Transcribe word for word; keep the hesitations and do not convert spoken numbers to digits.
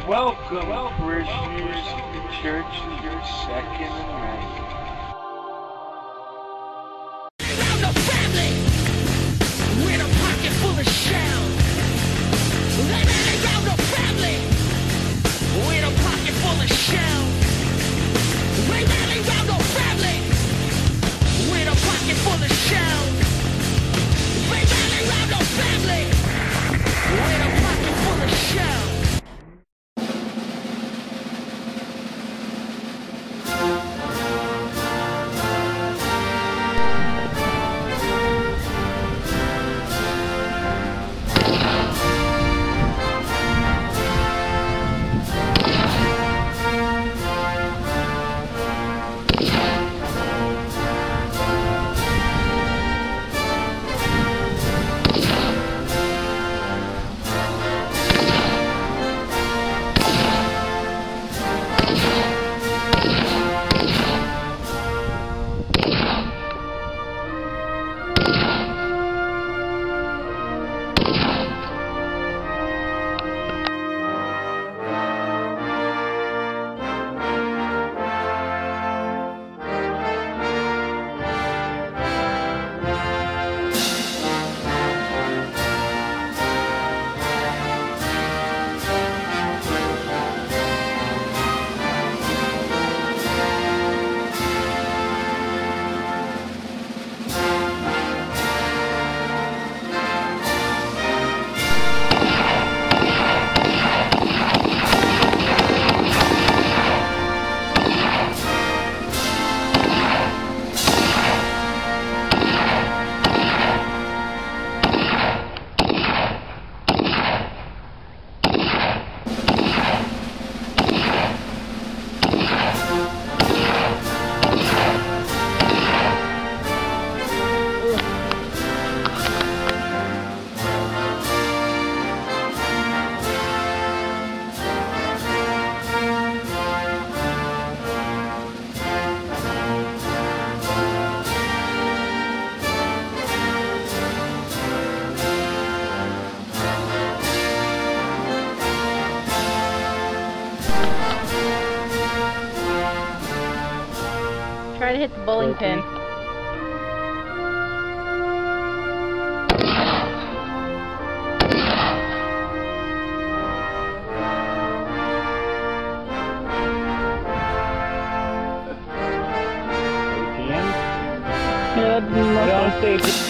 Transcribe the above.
Welcome, parishioners, to the Church of your Second Amendment. Around the family, with a pocket full of shells. They ran around the family, with a pocket full of shells. They ran around the family, with a pocket full of shells. They ran around the family, with a pocket full of shells. Try to hit the bowling pin. Yeah, that's